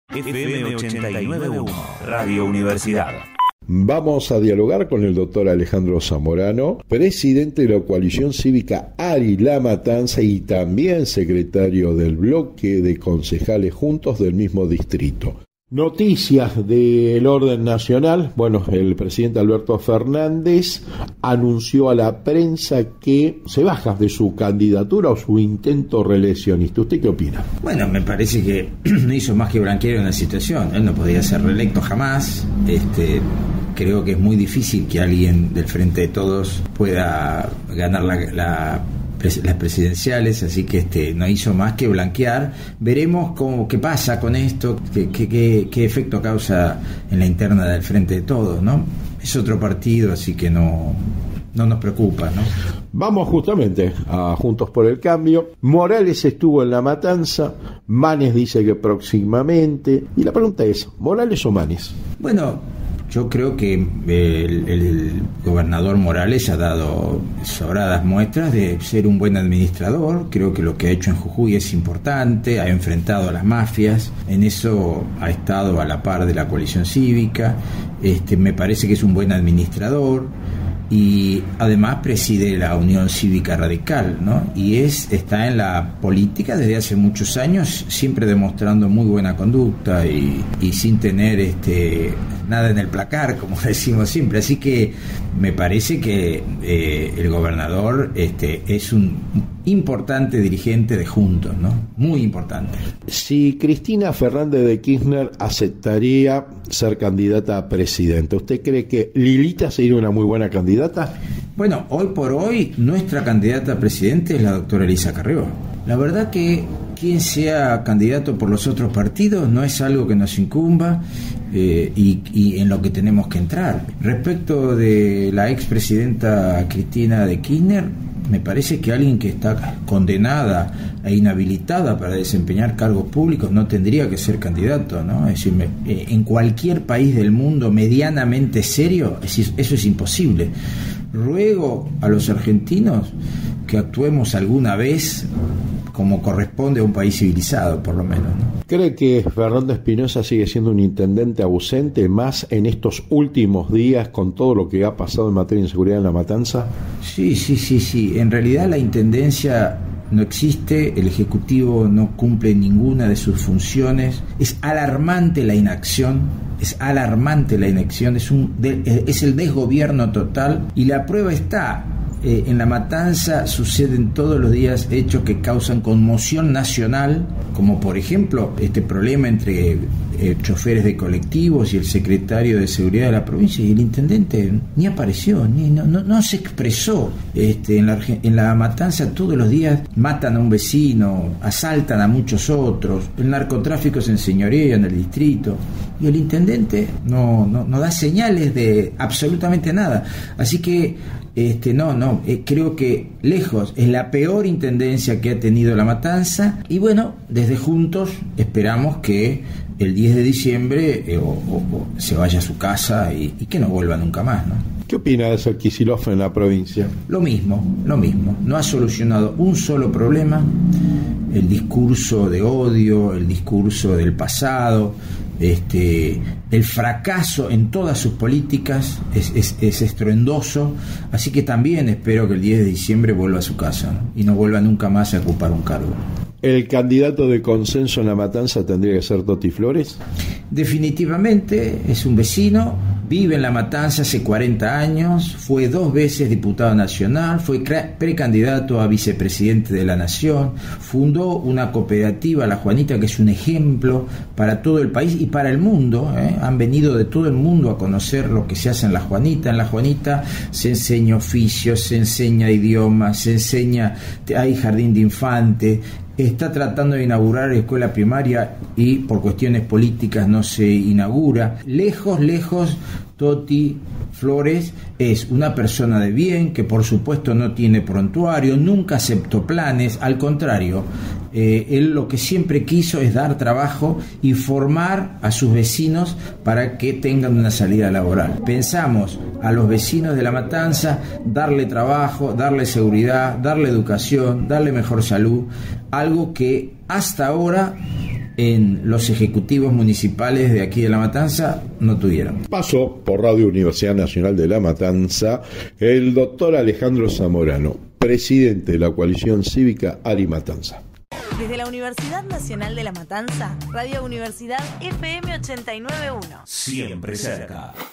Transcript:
FM 89.1, Radio Universidad. Vamos a dialogar con el doctor Alejandro Zamorano, presidente de la coalición cívica ARI La Matanza y también secretario del bloque de concejales juntos del mismo distrito. Noticias del orden nacional. Bueno, el presidente Alberto Fernández anunció a la prensa que se baja de su candidatura o su intento reeleccionista. ¿Usted qué opina? Bueno, me parece que no hizo más que blanquear una situación. Él no podía ser reelecto jamás. Creo que es muy difícil que alguien del Frente de Todos pueda ganar las presidenciales, así que no hizo más que blanquear. Veremos qué pasa con esto, qué efecto causa en la interna del Frente de Todos, ¿no? Es otro partido, así que no nos preocupa, ¿no? Vamos justamente a Juntos por el Cambio. Morales estuvo en La Matanza, Manes dice que próximamente, y la pregunta es, ¿Morales o Manes? Bueno, yo creo que el gobernador Morales ha dado sobradas muestras de ser un buen administrador. Creo que lo que ha hecho en Jujuy es importante, ha enfrentado a las mafias, en eso ha estado a la par de la coalición cívica. Me parece que es un buen administrador y además preside la Unión Cívica Radical, ¿no? Y está en la política desde hace muchos años, siempre demostrando muy buena conducta y sin tener nada en el placar, como decimos siempre. Así que me parece que el gobernador es un importante dirigente de Juntos, ¿no? Muy importante. Si Cristina Fernández de Kirchner aceptaría ser candidata a presidenta, ¿usted cree que Lilita sería una muy buena candidata? Bueno, hoy por hoy nuestra candidata a presidente es la doctora Elisa Carrió. La verdad que quien sea candidato por los otros partidos no es algo que nos incumba y en lo que tenemos que entrar. Respecto de la expresidenta Cristina de Kirchner, me parece que alguien que está condenada e inhabilitada para desempeñar cargos públicos no tendría que ser candidato, ¿no? Es decir, en cualquier país del mundo medianamente serio, eso es imposible. Ruego a los argentinos que actuemos alguna vez como corresponde a un país civilizado, por lo menos, ¿no? ¿Cree que Fernando Espinosa sigue siendo un intendente ausente, más en estos últimos días con todo lo que ha pasado en materia de inseguridad en La Matanza? Sí. En realidad la intendencia no existe, el Ejecutivo no cumple ninguna de sus funciones. Es alarmante la inacción, es el desgobierno total, y la prueba está. En La Matanza suceden todos los días hechos que causan conmoción nacional, como por ejemplo este problema entre choferes de colectivos y el secretario de Seguridad de la provincia, y el intendente ni apareció, no se expresó. En La Matanza todos los días matan a un vecino, asaltan a muchos otros, el narcotráfico se enseñorea en el distrito y el intendente no da señales de absolutamente nada. Así que creo que lejos es la peor intendencia que ha tenido La Matanza, y bueno, desde Juntos esperamos que el 10 de diciembre se vaya a su casa y que no vuelva nunca más, ¿no? ¿Qué opina de eso Kicillof en la provincia? Lo mismo, no ha solucionado un solo problema. El discurso de odio, el discurso del pasado, el fracaso en todas sus políticas es estruendoso, así que también espero que el 10 de diciembre vuelva a su casa, ¿no? Y no vuelva nunca más a ocupar un cargo. ¿El candidato de consenso en La Matanza tendría que ser Toti Flores? Definitivamente, es un vecino, vive en La Matanza hace 40 años, fue 2 veces diputado nacional, fue precandidato a vicepresidente de la Nación, fundó una cooperativa, La Juanita, que es un ejemplo para todo el país y para el mundo, ¿eh? Han venido de todo el mundo a conocer lo que se hace en La Juanita. En La Juanita se enseña oficios, se enseña idiomas, hay jardín de infante. Está tratando de inaugurar escuela primaria y por cuestiones políticas no se inaugura. Lejos, Toti Flores es una persona de bien que por supuesto no tiene prontuario, nunca aceptó planes, al contrario, él lo que siempre quiso es dar trabajo y formar a sus vecinos para que tengan una salida laboral. Pensamos a los vecinos de La Matanza darle trabajo, darle seguridad, darle educación, darle mejor salud, algo que hasta ahora en los ejecutivos municipales de aquí de La Matanza no tuvieron. Pasó por Radio Universidad Nacional de La Matanza el doctor Alejandro Zamorano, presidente de la coalición cívica Ari Matanza. Desde la Universidad Nacional de La Matanza, Radio Universidad FM 89.1. Siempre cerca.